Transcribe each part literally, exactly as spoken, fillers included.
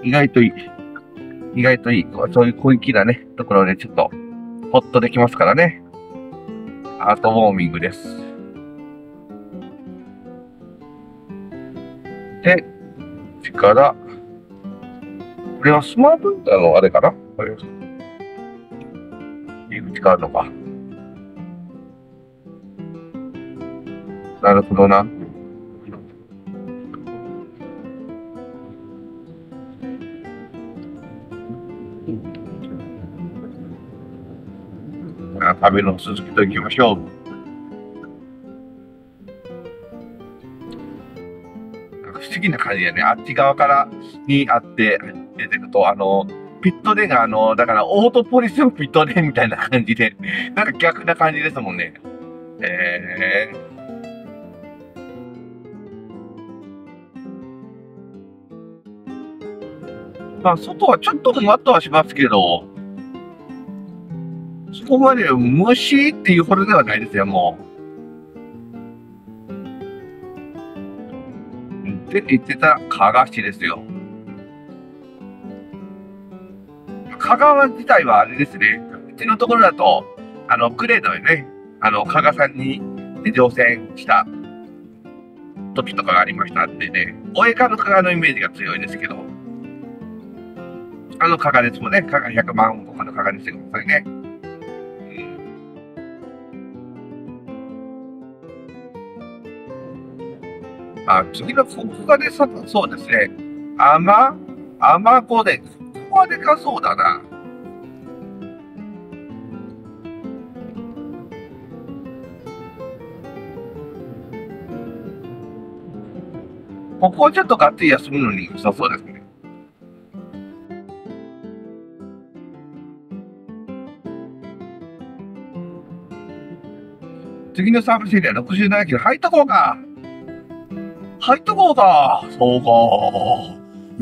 意外といい。意外といい。そういう小粋なね、ところでちょっと、ほっとできますからね。アートウォーミングです。で、こっちから、これはスマートインターのあれかなこれ。入り口があるのか。なるほどな。あ、旅の続きといきましょう。不思議な感じやね。あっち側からにあって出てくと、あの、ピットデが、あの、だからオートポリスのピットデみたいな感じで、なんか逆な感じですもんね。えー、まあ、外はちょっとふわっとはしますけど、そこまで虫っていうほどではないですよ、もう。で、言ってた加賀市ですよ。香川自体はあれですね、うちのところだと、あの、グレードでね、あの、加賀さんに乗船した時とかがありましたんでね、大江川の加賀のイメージが強いですけど、あの加賀ですもんね、加賀ひゃくまんとかの加賀ですよ、それね。うん、あ、次のここがでさ、そうですね、甘、甘子で、ここはでかそうだな。ここはちょっとがっつり休むのに良さそうですね。次のサービスエリアろくじゅうななキロ入っとこうか。入っとこうか。そうか。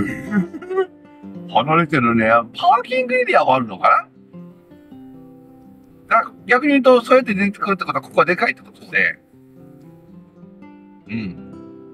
離れてるね。パーキングエリアがあるのかな。だ逆に言うと、そうやって出てくるってことは、ここはでかいってことですね。うん。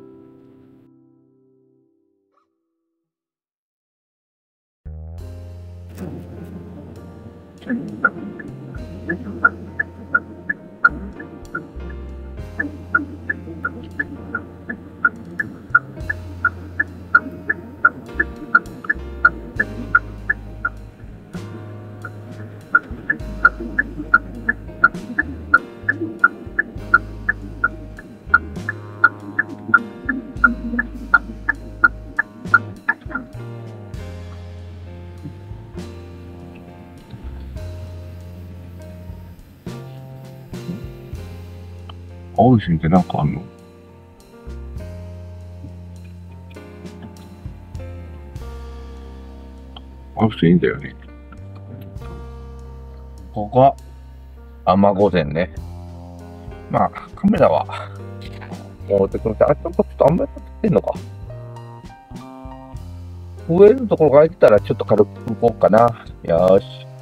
青い線ってなんかあんの？青い線いいんだよね。ここは、天御前ね。まあ、カメラは、もう、てくれて、あ、ちょっと、ちょっとあんまり撮ってんのか。上のところが空いてたら、ちょっと軽く行こうかな。よーし。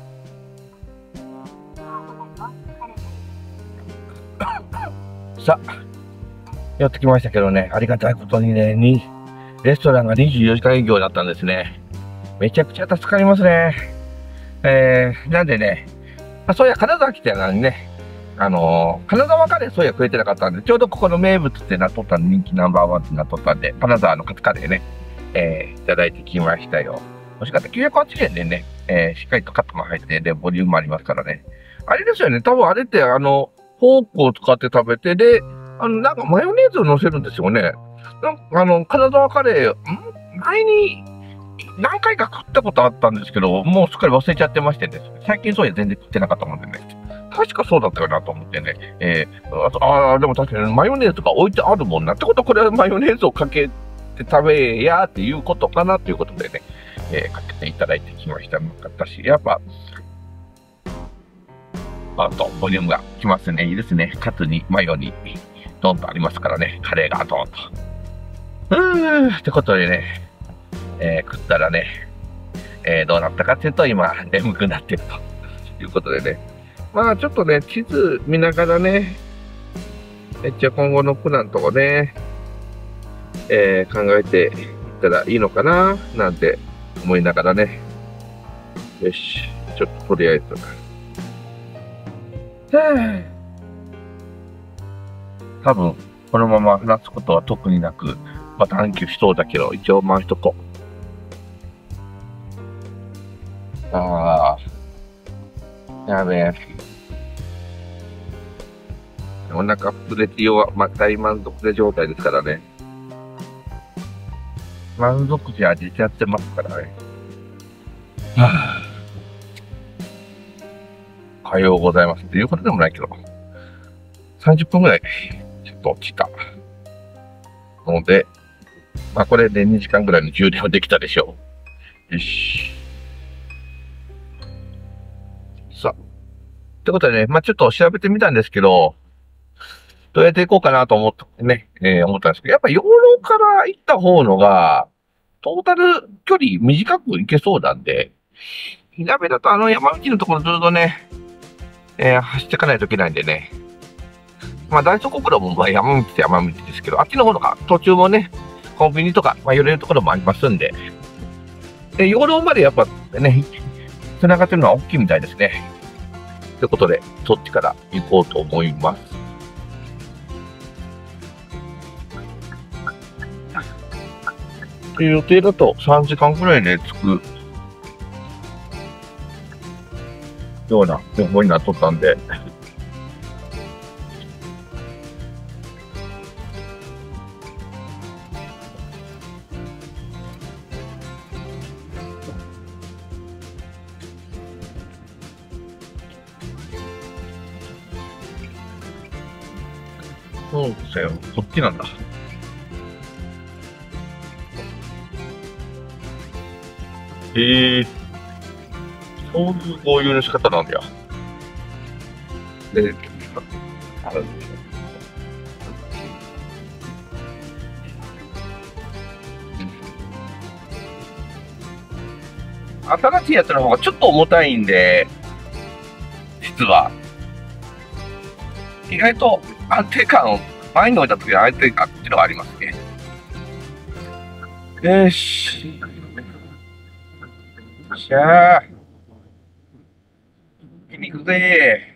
さあ、やってきましたけどね、ありがたいことにね、にレストランがにじゅうよじかん営業だったんですね。めちゃくちゃ助かりますね。えー、なんでね、あ、そういや、金沢来てたのにね、あのー、金沢カレーそういや食えてなかったんで、ちょうどここの名物ってなっとったんで、人気ナンバーワンってなっとったんで、金沢のカツカレーね、えー、いただいてきましたよ。欲しかった。きゅうひゃくはちじゅうえんでね、えー、しっかりとカットも入って、で、ボリュームもありますからね。あれですよね、多分あれって、あの、フォークを使って食べて、で、あの、なんかマヨネーズを乗せるんですよね。なんかあの、金沢カレー、ん前に何回か食ったことあったんですけど、もうすっかり忘れちゃってましてね。最近そういや全然食ってなかったもんでね。確かそうだったよなと思ってね。えー、あと、ああ、でも確かにマヨネーズとか置いてあるもんな。ってことはこれはマヨネーズをかけて食べやっていうことかなということでね、えー、かけていただいてきました。私、やっぱ、あと、ボリュームがきますね。いいですね。カツにマヨに、ドンとありますからね。カレーがドンと。うーん、ってことでね、えー、食ったらね、えー、どうなったかっていうと、今、眠くなってるということでね。まあ、ちょっとね、地図見ながらね、めっちゃ今後のプランとかね、えー、考えていったらいいのかな、なんて思いながらね。よし、ちょっととりあえず。多分、このまま話すことは特になく、また暗記しそうだけど、一応回しとこう。ああ、やべえ。お腹膨れてよ、まあ、大満足で状態ですからね。満足時味ちゃってますからね。はあ、おはようございますっていうことでもないけど、さんじゅっぷんぐらい、ちょっと落ちた。ので、まあこれでにじかんぐらいの充電はできたでしょう。よし。さあ。ってことでね、まあちょっと調べてみたんですけど、どうやって行こうかなと思ってね、えー、思ったんですけど、やっぱ養老から行った方のが、トータル距離短く行けそうなんで、火鍋だとあの山道のところずっとね、えー、走っていかないといけないんでね。まあ大祖国路もまあ山道って山道ですけど、あっちの方のが途中もね、コンビニとか、まあ寄れるところもありますんで、で、養老までやっぱね、繋がってるのは大きいみたいですね。ということで、そっちから行こうと思います。で、予定だとさんじかんくらいで着くような予報になっとったんで、そうですよ。こっちなんだ。へえ、そういう合流の仕方なんだよ。で、新しいやつの方がちょっと重たいんで、実は、意外と安定感、前に置いた時は安定感っていうのがありますね。よし。しゃあ。行きに行くぜ